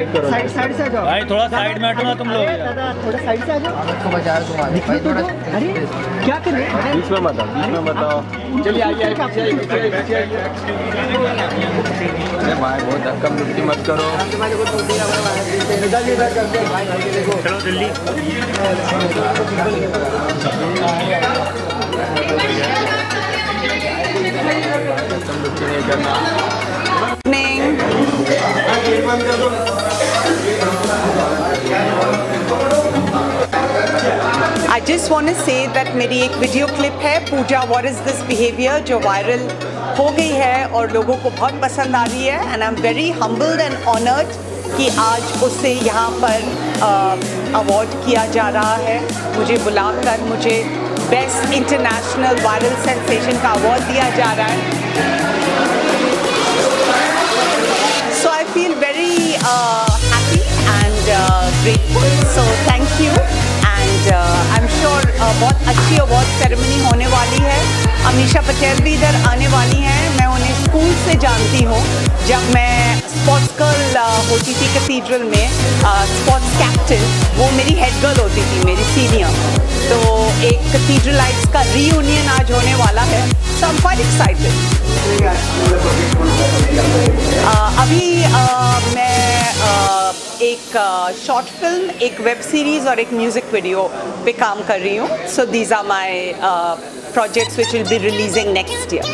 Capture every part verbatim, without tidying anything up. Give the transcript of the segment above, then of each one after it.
Side करो, side side से आ जाओ भाई, थोड़ा साइड में हटो ना तुम लोग। दादा थोड़ा साइड से आ जाओ। इसको बचा तुम्हारे दिखने तो दो। अरे क्या कर रहे हैं? बीच में मत आओ, बीच में मत आओ। चलिए आइए आइए पीछे आइए पीछे आइए पीछे आइए। अरे भाई बहुत धक्का मुक्की मत करो। चलो जल्दी। नहीं करना। I just want to say that मेरी एक वीडियो क्लिप है Puja what is this behaviour जो वायरल हो गई है और लोगों को बहुत पसंद आ रही है and I am very humbled and honoured कि आज उससे यहाँ पर अवार्ड किया जा रहा है। मुझे बुलाकर मुझे बेस्ट इंटरनेशनल वायरल सेंसेशन का अवार्ड दिया जा रहा है। So I feel very happy and grateful, so thank you and I am sure बहुत अच्छी अवार्ड सेरेमनी होने वाली है। अमीषा पटेल भी इधर आने वाली हैं। मैं उन्हें स्कूल से जानती हूँ। जब मैं स्पोर्ट्स गर्ल होती थी कैथीड्रल में, स्पोर्ट्स कैप्टन, वो मेरी हेड गर्ल होती थी, मेरी सीनियर। तो एक कैथीड्रलाइट्स का रीयूनियन आज होने वाला है, so I am quite excited. अभी uh, मैं uh, एक शॉर्ट uh, फिल्म, एक वेब सीरीज़ और एक म्यूज़िक वीडियो पे काम कर रही हूँ। So these are my projects which will be releasing next year.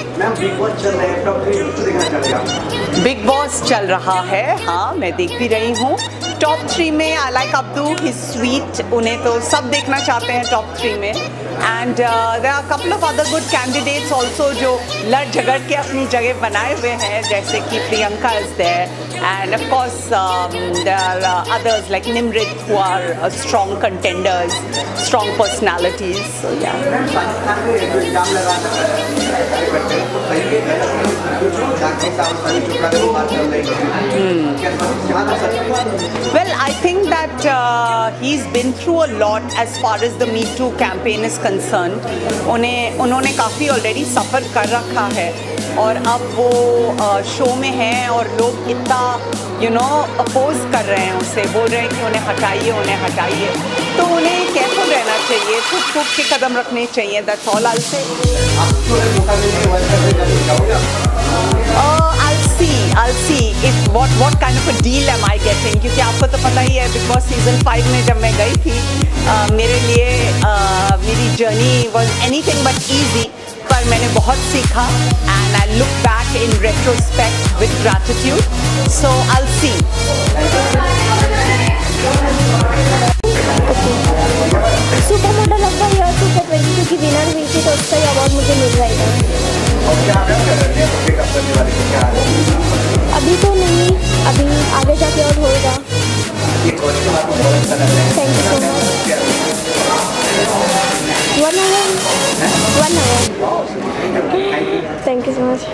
Bigg Boss चल रहा है, हाँ मैं देख भी रही हूँ। टॉप थ्री में I like Abdu, he sweet, उन्हें तो सब देखना चाहते हैं टॉप थ्री में। And there are couple of other good candidates also जो लड़ झगड़ के अपनी जगह बनाए हुए हैं, जैसे कि Priyanka is there and of course there are others like Nimrit who are strong contenders, strong personalities. So या Well, I think that uh, he's been through a lot as far as the Me Too campaign is concerned. उन्हें उन्होंने काफ़ी already सफ़र कर रखा है और अब वो शो uh, में हैं और लोग इतना यू नो अपोज कर रहे हैं उसे, बोल रहे हैं कि उन्हें हटाइए उन्हें हटाइए। तो उन्हें केयरफुल रहना चाहिए, फूक फूक के कदम रखने चाहिए। दैट्स ऑल आई से। I'll see, I'll see if what what kind of a deal am I getting, क्योंकि आपको तो पता ही है बिग बॉस सीजन फाइव में जब मैं गई थी uh, मेरे लिए uh, मेरी journey was anything but easy, पर मैंने बहुत सीखा and I look back in retrospect with gratitude, so I'll see. Super model of the year two twenty two की विनर हुई थी तो उसका ये अवार्ड मुझे मिल रहा है। अभी तो नहीं, अभी आगे जाके और होगा। Thank you so much. One hour one hour thank you so much.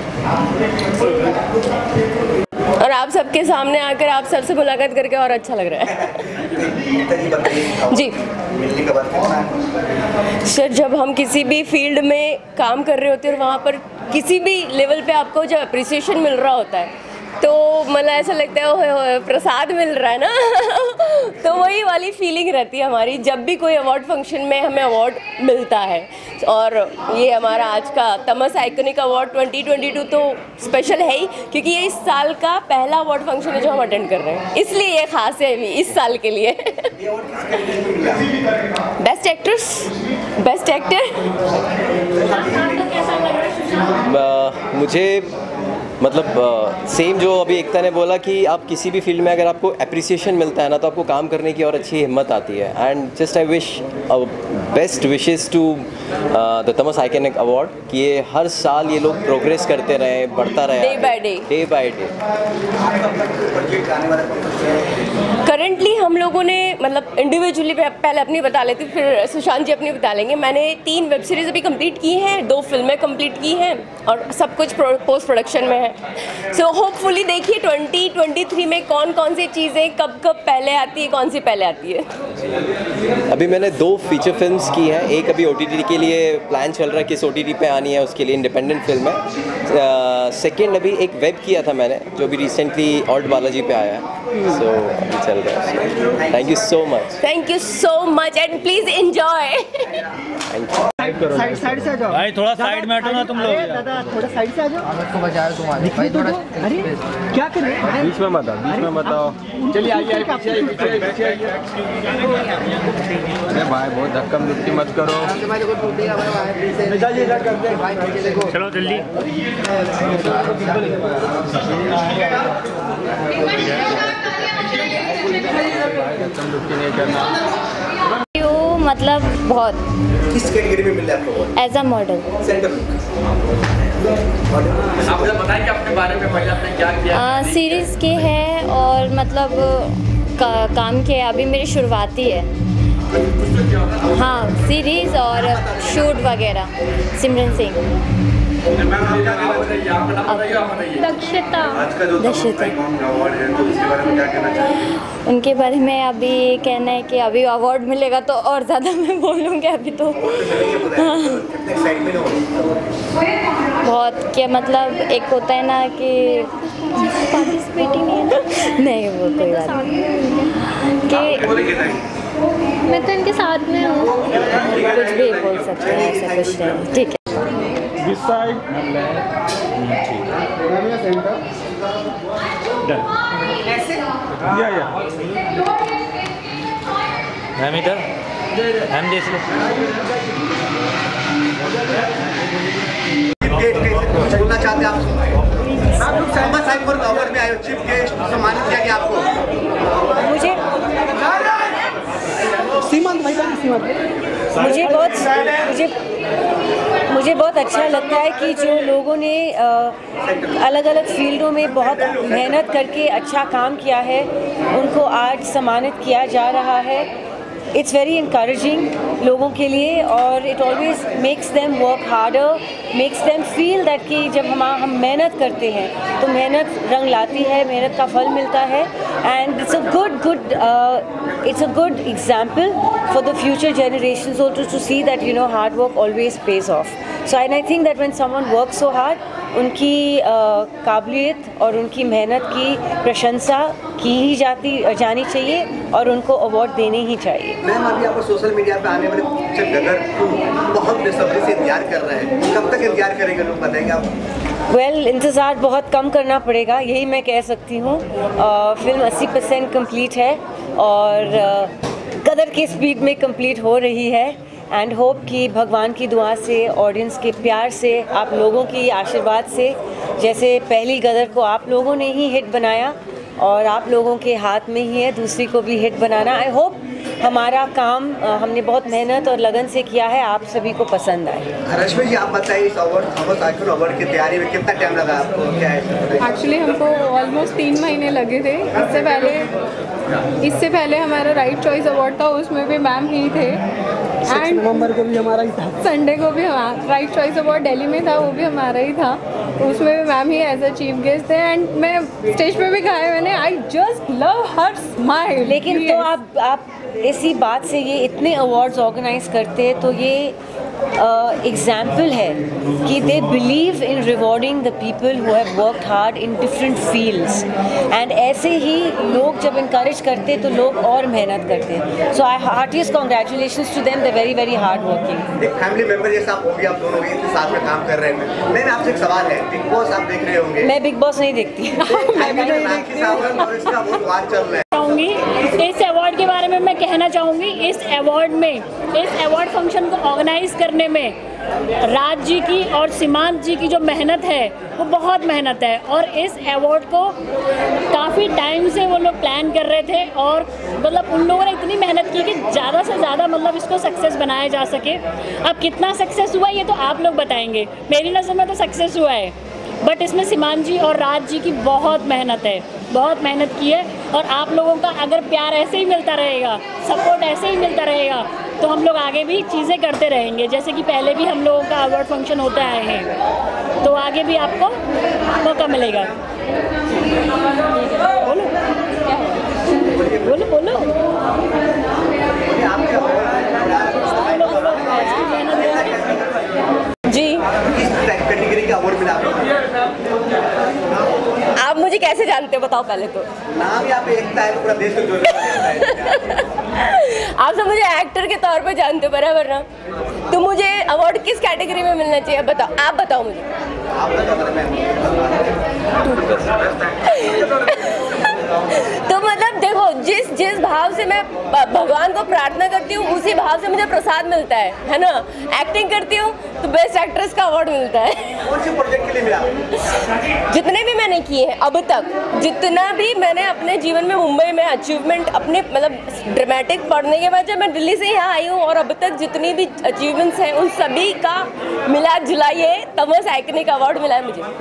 और आप सबके सामने आकर आप सबसे मुलाकात करके और अच्छा लग रहा है। जी सर, जब हम किसी भी फील्ड में काम कर रहे होते हैं और वहाँ पर किसी भी लेवल पे आपको जब अप्रिसिएशन मिल रहा होता है तो मतलब ऐसा लगता है ओए ओए प्रसाद मिल रहा है ना। तो वही वाली फीलिंग रहती है हमारी जब भी कोई अवार्ड फंक्शन में हमें अवार्ड मिलता है। और ये हमारा आज का Tamas iconic award twenty twenty two तो स्पेशल है ही, क्योंकि ये इस साल का पहला अवार्ड फंक्शन है जो हम अटेंड कर रहे हैं, इसलिए ये खास है इस साल के लिए। Best actress, best actor. मुझे मतलब सेम जो अभी एकता ने बोला कि आप किसी भी फील्ड में अगर आपको अप्रिसिएशन मिलता है ना तो आपको काम करने की और अच्छी हिम्मत आती है। And just I wish best wishes to the Tamas iconic award कि ये हर साल ये लोग प्रोग्रेस करते रहे, बढ़ता रहे day by day day by day. Currently हम लोगों ने मतलब इंडिविजुअली पहले अपनी बता लेती फिर सुशांत जी अपनी बता लेंगे। मैंने तीन वेब सीरीज़ अभी कंप्लीट की हैं, दो फिल्में कंप्लीट की हैं और सब कुछ पोस्ट प्रोडक्शन में है। सो होपफुली देखिए ट्वेंटी ट्वेंटी थ्री में कौन कौन सी चीज़ें कब कब पहले आती है, कौन सी पहले आती है। अभी मैंने दो फीचर फिल्म्स की हैं, एक अभी ओटीटी के लिए प्लान चल रहा है किस ओटीटी पे आनी है, उसके लिए इंडिपेंडेंट फिल्म है। सेकंड अभी एक वेब किया था मैंने जो भी रिसेंटली ऑल्ट बालाजी पे आया है, सो अभी चल रहा है। Thank you so much. Thank you so much and please enjoy. Thank you. Side side से आ जाओ भाई थोड़ा साइड में हटो ना तुम लोग। अरे दादा थोड़ा साइड से आ जाओ। दिखने तो दो। अरे क्या कर रहे हैं? बीच में मत आओ, बीच में मत आओ। चलिए आइए आइए, पीछे आइए, पीछे आइए, पीछे आइए। अरे भाई बहुत धक्का मुक्की मत करो। चलो जल्दी। धक्का मुक्की नहीं करना। मतलब बहुत किस कैटेगरी में मिल रहा है आपको? As a model. सेंटर आप मुझे बताइए अपने बारे में, पहले आपने क्या किया? सीरीज़ के है और मतलब का, काम के अभी मेरी शुरुआती है। हाँ सीरीज़ और शूट वगैरह। सिमरन सिंह। दक्षिता दक्षिता उनके बारे में अभी कहना है कि अभी अवार्ड मिलेगा तो और ज़्यादा मैं बोलूँगी अभी तो। हाँ बहुत क्या मतलब एक होता है ना कि पार्टिसिपेटिंग है ना नहीं वो कोई बात नहीं कि मैं तो इनके साथ में हूँ कुछ भी बोल सकते हैं ऐसा कुछ नहीं। ठीक है दिस साइड डन। या या हम इधर हम देख लो। बोलना चाहते हैं आप? आप लोग शर्मा साहिब पर अवार्ड में आए हो, चीफ गेस्ट सम्मानित किया गया आपको। मुझे सीमांत भाई का सीमांत मुझे बहुत मुझे मुझे बहुत अच्छा लगता है कि जो लोगों ने अलग अलग फील्डों में बहुत मेहनत करके अच्छा काम किया है उनको आज सम्मानित किया जा रहा है। इट्स वेरी इनकरेजिंग लोगों के लिए और it always makes them work harder, makes them feel that कि जब हम हम मेहनत करते हैं तो मेहनत रंग लाती है, मेहनत का फल मिलता है and it's a good good it's a good example for the future generations also to see that you know hard work always pays off. So and I think that when someone works so hard उनकी काबिलियत और उनकी मेहनत की प्रशंसा की ही जाती जानी चाहिए और उनको अवार्ड देने ही चाहिए। मैम अभी आपको सोशल मीडिया पे आने वाले पिक्चर गदर टू बहुत बेसब्री से इंतजार कर रहे हैं, कब तक इंतजार करेंगे लोग बताएंगे आप? वेल well, इंतज़ार बहुत कम करना पड़ेगा यही मैं कह सकती हूँ। फिल्म अस्सी परसेंट कम्प्लीट है और गदर की स्पीड में कंप्लीट हो रही है एंड होप कि भगवान की दुआ से, ऑडियंस के प्यार से, आप लोगों की आशीर्वाद से, जैसे पहली गदर को आप लोगों ने ही हिट बनाया और आप लोगों के हाथ में ही है दूसरी को भी हिट बनाना। आई होप हमारा काम हमने बहुत मेहनत और लगन से किया है, आप सभी को पसंद आए। रश्मि जी आप बताइए इस अवार्ड थॉमस आइकन अवार्ड की तैयारी में कितना टाइम लगा आपको? क्या है एक्चुअली हमको ऑलमोस्ट तीन महीने लगे थे। इससे पहले इससे पहले हमारा राइट चॉइस अवार्ड था, उसमें भी मैम ही थे एंड नवंबर को भी हमारा ही था, संडे को भी राइट चॉइस अवार्ड दिल्ली में था, वो भी हमारा ही था, तो उसमें भी मैम ही एज अ चीफ गेस्ट थे एंड मैं स्टेज पे भी कहा है मैंने I just love her smile. लेकिन तो आप आप इसी बात से ये इतने अवार्ड्स ऑर्गेनाइज करते हैं तो ये एग्जाम्पल uh, है कि they believe in rewarding the people who have worked hard in different fields and ऐसे ही लोग जब इनकरेज करते तो लोग और मेहनत करते हैं। So I heartiest congratulations to them, they very very hard working. एक फैमिली मेंबर जैसा आप हो गए, आप दोनों इतने साथ में काम कर रहे हैं। मैंने आपसे एक सवाल है, बिग बॉस आप देख रहे होंगे? मैं बिग बॉस नहीं देखती। मैं भी नहीं देखती। और इसका बहुत वाद चल रहा है। इस अवार्ड के बारे में मैं कहना चाहूँगी, इस अवार्ड में इस अवार्ड फंक्शन को ऑर्गेनाइज करने में राज जी की और सीमांत जी की जो मेहनत है वो बहुत मेहनत है और इस अवार्ड को काफ़ी टाइम से वो लोग प्लान कर रहे थे और मतलब उन लोगों ने इतनी मेहनत की कि ज़्यादा से ज़्यादा मतलब इसको सक्सेस बनाया जा सके। अब कितना सक्सेस हुआ ये तो आप लोग बताएंगे, मेरी नज़र में तो सक्सेस हुआ है, बट इसमें सीमांत जी और राज जी की बहुत मेहनत है, बहुत मेहनत की है और आप लोगों का अगर प्यार ऐसे ही मिलता रहेगा, सपोर्ट ऐसे ही मिलता रहेगा तो हम लोग आगे भी चीज़ें करते रहेंगे। जैसे कि पहले भी हम लोगों का अवार्ड फंक्शन होता आए हैं तो आगे भी आपको मौका मिलेगा। बोलो बोलो बोलो जी किस कैटेगरी का अवार्ड मिला आपको? मुझे कैसे जानते हो बताओ पहले तो। नाम यहाँ पे एकता है, पूरा देश को जोड़ने वाला है। आप सब मुझे एक्टर के तौर पे जानते हो बराबर ना। तो मुझे अवार्ड किस कैटेगरी में मिलना चाहिए बताओ, आप बताओ मुझे। आप बताओ तो मतलब देखो, जिस जिस भाव से मैं भगवान को प्रार्थना करती हूँ उसी भाव से मुझे प्रसाद मिलता है, है ना। एक्टिंग करती हूँ तो बेस्ट एक्ट्रेस का अवार्ड मिलता है। कौन से प्रोजेक्ट के लिए मिला? जितने भी मैंने किए हैं अब तक, जितना भी मैंने अपने जीवन में मुंबई में अचीवमेंट अपने मतलब ड्रामेटिक पढ़ने के बाद जब मैं दिल्ली से यहाँ आई हूँ और अब तक जितनी भी अचीवमेंट्स हैं उन सभी का मिला जुला ये तमस आइकनिक अवार्ड मिला है मुझे।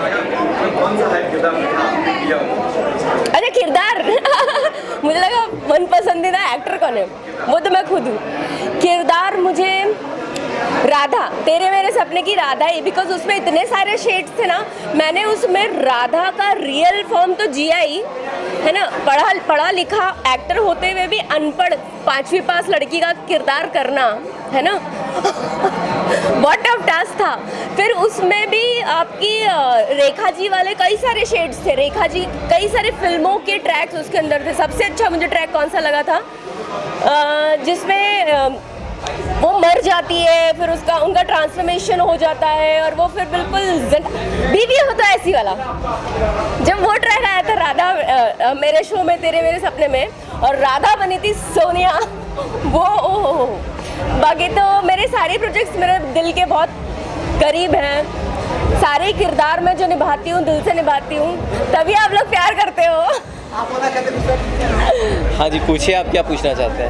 अच्छा किरदार मुझे लगा मन पसंदीदा एक्टर कौन है, वो तो मैं खुद हूँ। किरदार मुझे राधा, तेरे मेरे सपने की राधा ही, बिकॉज उसमें इतने सारे शेड्स थे ना, मैंने उसमें राधा का रियल फॉर्म तो जिया ही है ना। पढ़ा पढ़ा लिखा एक्टर होते हुए भी अनपढ़ पांचवी पास लड़की का किरदार करना, है ना। बहुत टफ टास्क था। फिर उसमें भी आपकी रेखा जी वाले कई सारे शेड्स थे, रेखा जी कई सारे फिल्मों के ट्रैक्स उसके अंदर थे। सबसे अच्छा मुझे ट्रैक कौन सा लगा था, जिसमें वो मर जाती है, फिर उसका उनका ट्रांसफॉर्मेशन हो जाता है और वो फिर बिल्कुल बीवी होता है ऐसी वाला। जब वो ट्रैक आया था राधा आ, मेरे शो में तेरे मेरे सपने में, और राधा बनी थी सोनिया, वो ओहो। बाकी तो मेरे सारे प्रोजेक्ट्स मेरे दिल के बहुत करीब हैं। सारे किरदार मैं जो निभाती हूँ दिल से निभाती हूँ, तभी आप लोग प्यार करते हो। आप होना चाहते हैं? हाँ जी, पूछिए आप क्या पूछना चाहते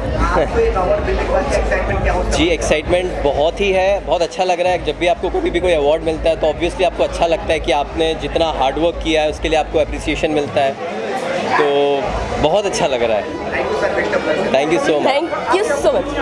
हैं। जी एक्साइटमेंट बहुत ही है, बहुत अच्छा लग रहा है। जब भी आपको कभी भी कोई अवार्ड मिलता है तो ऑब्वियसली आपको अच्छा लगता है कि आपने जितना हार्डवर्क किया है उसके लिए आपको अप्रिसिएशन मिलता है, तो बहुत अच्छा लग रहा है। Thank you so much. Thank you so much.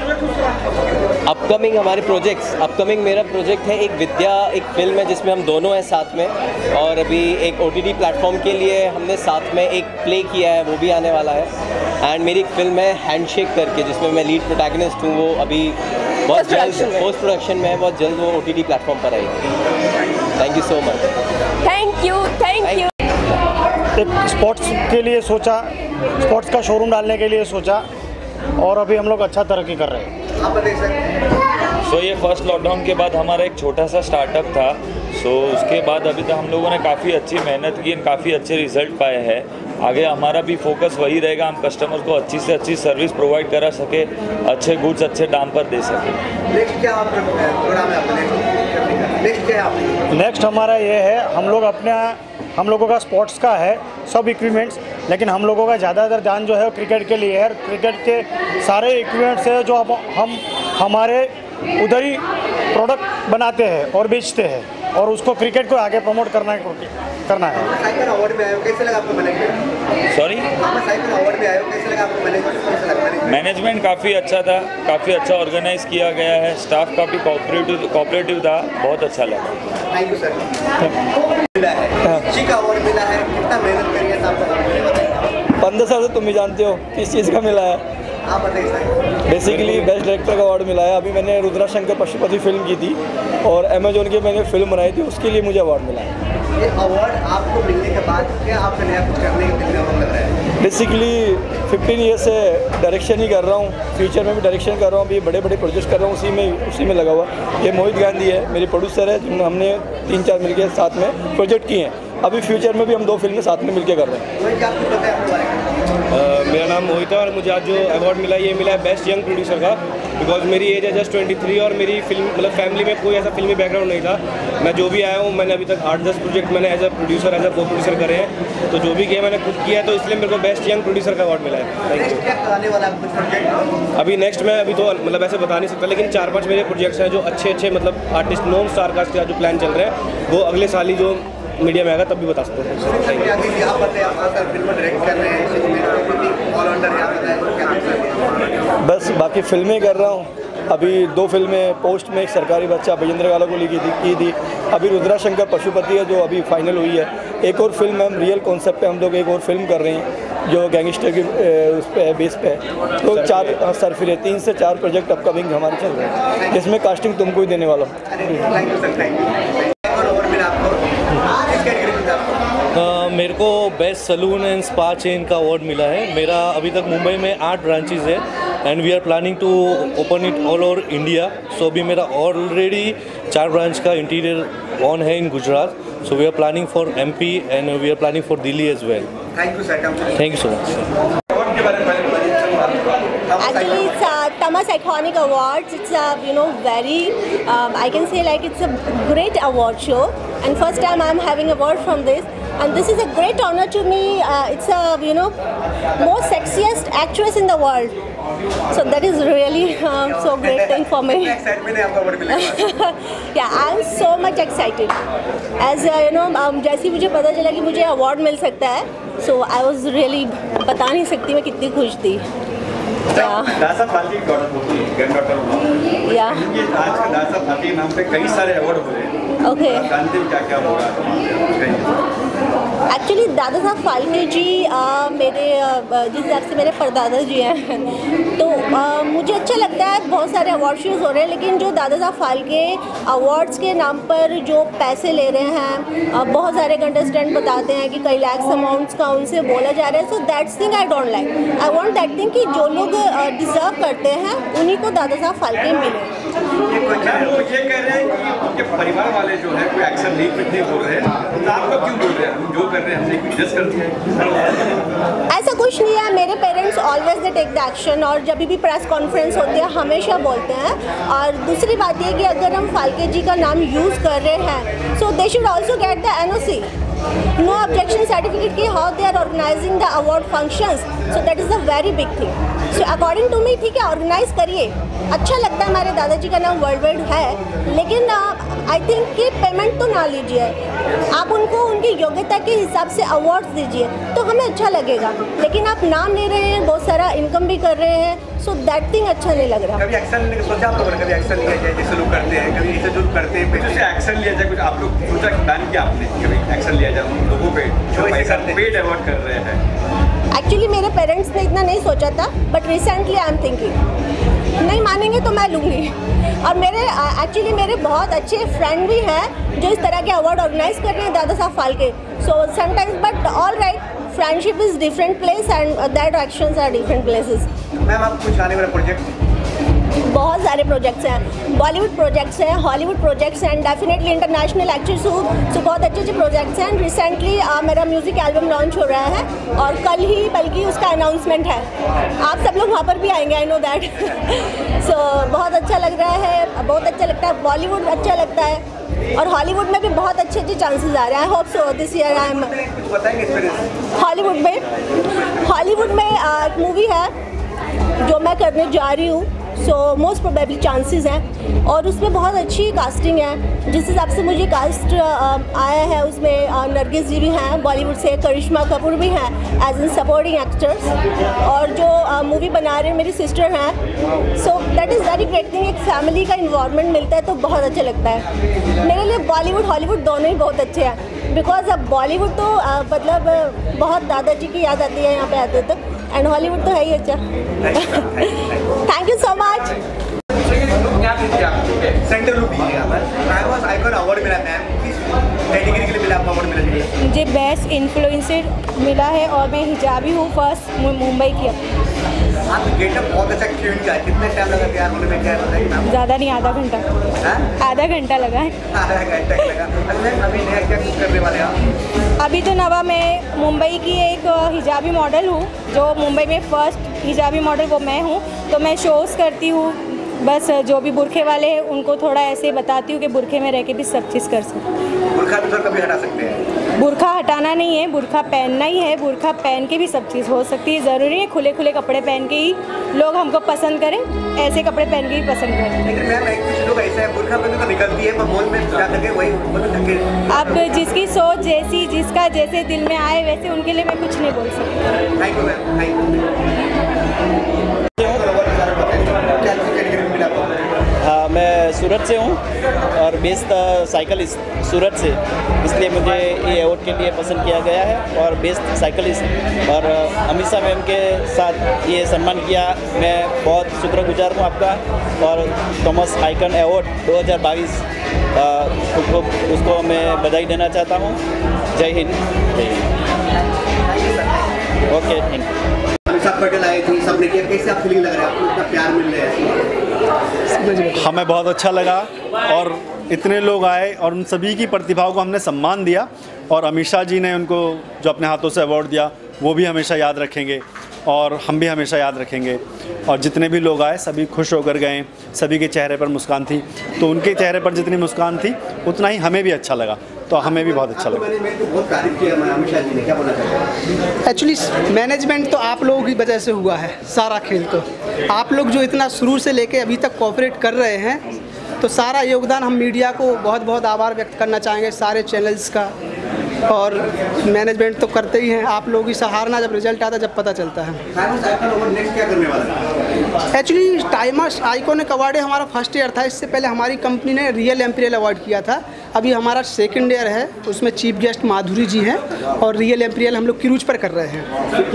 अब अपकमिंग हमारे प्रोजेक्ट्स, अपकमिंग मेरा प्रोजेक्ट है एक विद्या, एक फिल्म है जिसमें हम दोनों हैं साथ में, और अभी एक ओटीटी प्लेटफॉर्म के लिए हमने साथ में एक प्ले किया है, वो भी आने वाला है। एंड मेरी एक फिल्म है हैंडशेक करके, जिसमें मैं लीड प्रोटैगनिस्ट हूँ, वो अभी बहुत जल्द पोस्ट प्रोडक्शन में है, बहुत जल्द वो ओटीटी प्लेटफॉर्म पर आएगी। Thank you so much. Thank you thank you. एक स्पोर्ट्स के लिए सोचा, स्पोर्ट्स का शोरूम डालने के लिए सोचा, और अभी हम लोग अच्छा तरक्की कर रहे हैं। सो so, ये फर्स्ट लॉकडाउन के बाद हमारा एक छोटा सा स्टार्टअप था। सो so, उसके बाद अभी तक हम लोगों ने काफ़ी अच्छी मेहनत की, काफ़ी अच्छे रिजल्ट पाए हैं। आगे हमारा भी फोकस वही रहेगा, हम कस्टमर को अच्छी से अच्छी सर्विस प्रोवाइड करा सके, अच्छे गुड्स अच्छे दाम पर दे सके। नेक्स्ट क्या प्रोग्राम है? नेक्स्ट क्या है? नेक्स्ट हमारा ये है, हम लोग अपने हम लोगों का स्पोर्ट्स का है सब इक्विपमेंट्स, लेकिन हम लोगों का ज़्यादातर ध्यान जो है क्रिकेट के लिए है। क्रिकेट के सारे इक्विपमेंट्स है जो अब हम हमारे उधर ही प्रोडक्ट बनाते हैं और बेचते हैं, और उसको क्रिकेट को आगे प्रमोट करना करना है। साइकिल अवार्ड में आए हो, कैसे लगा आपको मैनेजमेंट? सॉरी, साइकिल अवार्ड में आए हो, कैसे लगा आपको मैनेजमेंट? मैनेजमेंट काफ़ी अच्छा था, काफ़ी अच्छा ऑर्गेनाइज किया गया है, स्टाफ काफ़ी कोऑपरेटिव कोऑपरेटिव था, बहुत अच्छा लगा। Thank you sir. मिला है, जी का अवार्ड मिला है, कितना मेहनत करी है आपको? पंद्रह साल से तुम भी जानते हो किस चीज़ का मिला है। आप बताइए सर। बेसिकली बेस्ट डायरेक्टर का अवार्ड मिला है। अभी मैंने रुद्रा शंकर पशुपति फिल्म की थी और अमेजोन की मैंने फिल्म बनाई थी, उसके लिए मुझे अवार्ड मिला है। ये अवार्ड आपको मिलने के बाद क्या आपने नया कुछ करने के दिल में लग रहा है? बेसिकली फिफ्टीन ईयर्स से डायरेक्शन ही कर रहा हूँ, फ्यूचर में भी डायरेक्शन कर रहा हूँ, अभी बड़े बड़े प्रोजेक्ट कर रहा हूँ, उसी में उसी में लगा हुआ। ये मोहित गांधी है मेरे प्रोड्यूसर है, जिन हमने तीन चार मिलके साथ में प्रोजेक्ट किए हैं। अभी फ्यूचर में भी हम दो फिल्में साथ में मिलके कर रहे हैं। Uh, मेरा नाम मोहित है और मुझे आज जो अवार्ड मिला ये मिला है बेस्ट यंग प्रोड्यूसर का, बिकॉज मेरी एज है जस्ट ट्वेंटी थ्री और मेरी फिल्म मतलब फैमिली में कोई ऐसा फिल्मी बैकग्राउंड नहीं था। मैं जो भी आया हूँ, मैंने अभी तक आठ दस प्रोजेक्ट मैंने as a producer as a co producer करे हैं, तो जो भी किया मैंने खुद किया है, तो इसलिए मेरे को बेस्ट यंग प्रोड्यूसर का अवार्ड मिला है। Thank you. अभी नेक्स्ट मैं अभी तो मतलब ऐसे बता नहीं सकता, लेकिन चार पाँच मेरे प्रोजेक्ट्स हैं जो अच्छे अच्छे मतलब आर्टिस्ट नॉन स्टार कास्ट का जो प्लान चल रहे हैं, वो अगले साल ही जो मीडिया में आएगा तब भी बता सकते हैं। बस बाकी फिल्में कर रहा हूँ। अभी दो फिल्में, पोस्ट में एक सरकारी बच्चा बजेंद्र गाला को लिखी थी की थी अभी रुद्रा शंकर पशुपति है जो अभी फाइनल हुई है। एक और फिल्म हम रियल कॉन्सेप्ट पे हम लोग एक और फिल्म कर रहे हैं जो गैंगस्टर की उस पे बेस पे है। तो चार सरफिरे तीन से चार प्रोजेक्ट अपकमिंग हमारे चल रहे हैं, जिसमें कास्टिंग तुमको ही देने वाला हूँ। मेरे को best salon and spa chain का अवार्ड मिला है। मेरा अभी तक मुंबई में आठ ब्रांचेज है and we are planning to open it all over India. So अभी मेरा ऑलरेडी चार ब्रांच का इंटीरियर ऑन है in Gujarat. So we are planning for MP and we are planning for Delhi as well. Thank you sir. Thank you so much. Actually, it's uh, Tamas Iconic Awards. It's a you know very um, I can say like it's a great award show, and first time I'm having award from this, and this is a great honor to me. Uh, it's a you know most sexiest actress in the world, so that is really um, so great thing for me. Yeah, I'm so much excited. As uh, you know, um, जैसे मुझे पता चला कि मुझे award मिल सकता है, so I was really बता नहीं सकती मैं कितनी खुश थी। दासा फाल्के की ग्रैंड डॉटर हूँ। या ये आज का दासा फाल्के के नाम पे कई सारे अवार्ड हो रहे हैं। ओके। जानते हो क्या क्या होगा? एक्चुअली दादा साहब फाल्के जी आ, मेरे जिस हिसाब से मेरे परदादा जी हैं, तो आ, मुझे अच्छा लगता है बहुत सारे अवार्ड शोज़ हो रहे हैं, लेकिन जो दादा साहब फाल्के अवार्ड्स के नाम पर जो पैसे ले रहे हैं, आ, बहुत सारे कंटेस्टेंट बताते हैं कि कई लैक्स अमाउंट्स का उनसे बोला जा रहा है। So that's thing I don't like. I want that thing कि जो लोग डिज़र्व करते हैं उन्हीं को दादा साहब फाल्के मिले। ये ये कह रहे हैं कि उनके परिवार वाले जो है कोई एक्शन नहीं नहीं बोल रहे हैं, तो आप लोग क्यों बोल रहे हैं? हम जो कर रहे हैं हमसे जज करते हैं। ऐसा कुछ नहीं है। मेरे parents always they take the action, और जब भी प्रेस कॉन्फ्रेंस होती है हमेशा बोलते हैं। और दूसरी बात ये कि अगर हम फाल्के जी का नाम यूज़ कर रहे हैं, so they should also get the N O C, no objection certificate की how they are organizing the award functions. So that is a very big thing. So according to me ठीक है, organise करिए, अच्छा लगता है। हमारे दादाजी का नाम वर्ल्ड वाइड है, लेकिन आई थिंक कि पेमेंट तो ना लीजिए, आप उनको उनकी योग्यता के हिसाब से अवार्ड्स दीजिए तो हमें अच्छा लगेगा। लेकिन आप नाम ले रहे हैं, बहुत सारा इनकम भी कर रहे हैं, सो दैट थिंग अच्छा नहीं लग रहा। कभी एक्शन लेने का सोचा आप लोगों ने? कभी एक्शन लिया जाए जैसे लोग करते हैं, कभी ऐसे जो करते हैं जैसे एक्शन लिया जाए, कुछ आप लोग सोचा प्लान किया आपने कभी एक्शन लिया जाए उन लोगों पे जो पैसा पेड अवार्ड कर रहे हैं? एक्चुअली मेरे पेरेंट्स ने इतना नहीं सोचा था, but recently I am thinking नहीं मानेंगे तो मैं लूँगी। और मेरे एक्चुअली मेरे बहुत अच्छे फ्रेंड भी हैं जो इस तरह के अवार्ड ऑर्गेनाइज कर रहे हैं Dada Saheb Phalke. So sometimes but all right, friendship is different place and that actions are different places. Ma'am आप कुछ आने वाला प्रोजेक्ट? बहुत सारे प्रोजेक्ट्स हैं, बॉलीवुड प्रोजेक्ट्स हैं, हॉलीवुड प्रोजेक्ट्स हैं, डेफिनेटली इंटरनेशनल एक्टर्स हूँ, सो बहुत अच्छे अच्छे प्रोजेक्ट्स हैं। रिसेंटली मेरा म्यूज़िक एल्बम लॉन्च हो रहा है और कल ही बल्कि उसका अनाउंसमेंट है। आप सब लोग वहाँ पर भी आएंगे, आई नो दैट। सो बहुत अच्छा लग रहा है, बहुत अच्छा लगता है। बॉलीवुड अच्छा लगता है और हॉलीवुड में भी बहुत अच्छे अच्छे चांसेस आ रहे हैं। I hope so this year I am Hollywood में। हॉलीवुड में एक मूवी है जो मैं करने जा रही हूँ, सो मोस्ट प्रोबेबली चांसेस हैं, और उसमें बहुत अच्छी कास्टिंग है। जिस हिसाब से मुझे कास्ट आया है उसमें नरगिस जी भी हैं बॉलीवुड से, करिश्मा कपूर भी हैं एज इन सपोर्टिंग एक्टर्स, और जो मूवी बना रहे हैं मेरी सिस्टर हैं। So that is very great thing. एक फैमिली का इन्वायरमेंट मिलता है तो बहुत अच्छा लगता है। मेरे लिए बॉलीवुड हॉलीवुड दोनों ही बहुत अच्छे हैं, बिकॉज अब बॉलीवुड तो मतलब बहुत दादाजी की याद आती है यहाँ पे आते तो, एंड हॉलीवुड तो है ही अच्छा। Thank you so much. Center look दीजिएगा पर आइकॉन अवार्ड मिला मैम, किस कैटेगरी के लिए मिला आपको अवार्ड मिला? मुझे बेस्ट इन्फ्लुएंसर मिला है और मैं हिजाबी हूँ, फर्स्ट मुंबई की। आप गेटअप बहुत अच्छा क्यों का, कितने टाइम लगा तैयार होने में? क्या बताइए? ज़्यादा नहीं, आधा घंटा। आधा घंटा लगा है। आधा घंटा लगा। अभी नया क्या कुछ करने वाले आप? अभी तो नवा मैं मुंबई की एक हिजाबी मॉडल हूँ, जो मुंबई में फर्स्ट हिजाबी मॉडल वो मैं हूँ। तो मैं शोज़ करती हूँ, बस जो भी बुरखे वाले हैं उनको थोड़ा ऐसे बताती हूँ कि बुरखे में रह के भी सब चीज़ कर सकते हैं। बुरखा भी तो कभी हटा सकते हैं? बुरखा हटाना नहीं है, बुरखा पहनना ही है। बुरखा पहन के भी सब चीज़ हो सकती है, ज़रूरी है खुले खुले कपड़े पहन के ही लोग हमको पसंद करें, ऐसे कपड़े पहन के ही पसंद करें। लेकिन मैम एक कुछ लोग ऐसा है बुरखा पहन तो निकलती है पर मॉल में जा करके वही ढके। अब जिसकी सोच जैसी, जिसका जैसे दिल में आए वैसे, उनके लिए मैं कुछ नहीं बोल सकती। Thank you ma'am, thank you. हाँ, मैं सूरत से हूँ और बेस्ट साइकिलिस्ट सूरत से, इसलिए मुझे ये अवार्ड के लिए पसंद किया गया है और बेस्ट साइकिलिस्ट। और अमीषा मैम के साथ ये सम्मान किया, मैं बहुत शुक्रगुजार हूँ आपका। और थॉमस आइकन अवार्ड दो हज़ार बाईस उसको उसको मैं बधाई देना चाहता हूँ। जय हिंद, जय हिंद। आपने किया, कैसे आप फीलिंग लग रहा है, आपको इतना प्यार मिल रहा है? हमें बहुत अच्छा लगा और इतने लोग आए और उन सभी की प्रतिभाओं को हमने सम्मान दिया और अमीषा जी ने उनको जो अपने हाथों से अवार्ड दिया वो भी हमेशा याद रखेंगे और हम भी हमेशा याद रखेंगे। और जितने भी लोग आए सभी खुश होकर गए, सभी के चेहरे पर मुस्कान थी, तो उनके चेहरे पर जितनी मुस्कान थी उतना ही हमें भी अच्छा लगा, तो हमें भी बहुत अच्छा लगा। एक्चुअली मैनेजमेंट तो आप लोगों की वजह से हुआ है, सारा खेल तो आप लोग जो इतना शुरू से लेके अभी तक कोऑपरेट कर रहे हैं, तो सारा योगदान हम मीडिया को बहुत बहुत आभार व्यक्त करना चाहेंगे, सारे चैनल्स का। और मैनेजमेंट तो करते ही हैं, आप लोगों की सराहना जब रिजल्ट आता है जब पता चलता है। एक्चुअली टाइमर्स आइकॉनिक अवार्ड हमारा फर्स्ट ईयर था, इससे पहले हमारी कंपनी ने रियल एम्पीरियल अवार्ड किया था, अभी हमारा सेकंड ईयर है, उसमें चीफ गेस्ट माधुरी जी हैं और रियल एम्पीरियल हम लोग क्रूज पर कर रहे हैं।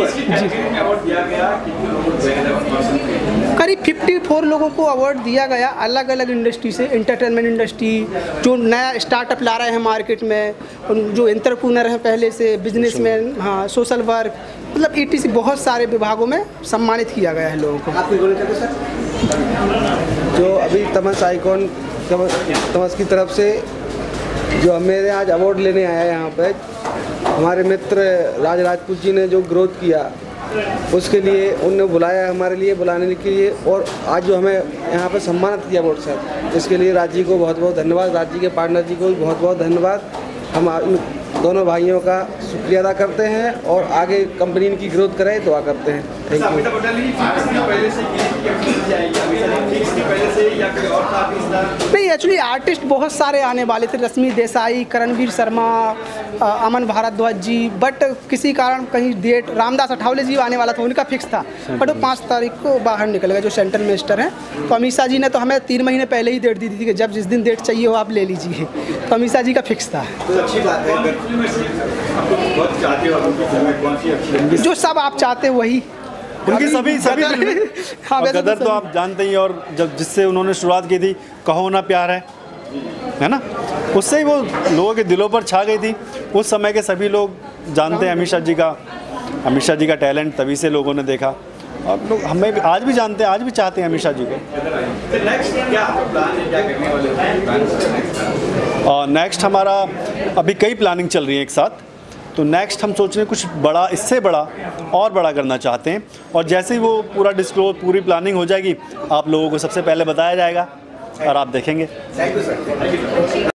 करीब चौवन लोगों को अवार्ड दिया गया, अलग अलग इंडस्ट्री से, एंटरटेनमेंट इंडस्ट्री, जो नया स्टार्टअप ला रहे हैं मार्केट में, जो एंटरप्रेन्योर हैं पहले से, बिजनेसमैन, हाँ, सोशल वर्क, मतलब ईटीसी बहुत सारे विभागों में सम्मानित किया गया है लोगों को। आप कोई बोलना चाहते सर? जो अभी तमस आइकॉन तमस की तरफ से जो मेरे आज अवार्ड लेने आया है यहाँ पे, हमारे मित्र राज राजपूत जी ने जो ग्रोथ किया उसके लिए उनने बुलाया, हमारे लिए बुलाने के लिए, और आज जो हमें यहाँ पे सम्मानित किया बोर्ड साहब, इसके लिए राज जी को बहुत बहुत धन्यवाद, राज जी के पार्टनर जी को बहुत बहुत धन्यवाद। हम दोनों भाइयों का शुक्रिया अदा करते हैं और आगे कंपनी की ग्रोथ कराए दुआ करते हैं। Thank you. नहीं, एक्चुअली आर्टिस्ट बहुत सारे आने वाले थे, रश्मि देसाई, करणवीर शर्मा, अमन भारद्वाज जी, बट किसी कारण कहीं डेट, रामदास अठावले जी आने वाला था, उनका फिक्स था, बट वो पाँच तारीख को बाहर निकल गए जो सेंट्रल मिनिस्टर हैं। तो अमीषा जी ने तो हमें तीन महीने पहले ही डेट दी थी कि जब जिस दिन डेट चाहिए हो आप ले लीजिए, तो अमीषा जी का फिक्स था। तो अच्छी बात है, जो सब आप चाहते वही उनकी सभी सभी हाँ, गदर तो आप जानते ही, और जब जिससे उन्होंने शुरुआत की थी कहो ना प्यार है है ना, उससे ही वो लोगों के दिलों पर छा गई थी। उस समय के सभी लोग जानते हैं अमीषा जी का अमीषा जी का टैलेंट, तभी से लोगों ने देखा, और लोग हमें भी आज भी जानते हैं, आज भी चाहते हैं अमीषा जी को। और नेक्स्ट हमारा अभी कई प्लानिंग चल रही है एक साथ, तो नेक्स्ट हम सोच रहे हैं कुछ बड़ा, इससे बड़ा और बड़ा करना चाहते हैं, और जैसे ही वो पूरा डिस्क्लोज, पूरी प्लानिंग हो जाएगी आप लोगों को सबसे पहले बताया जाएगा और आप देखेंगे। Thank you sir.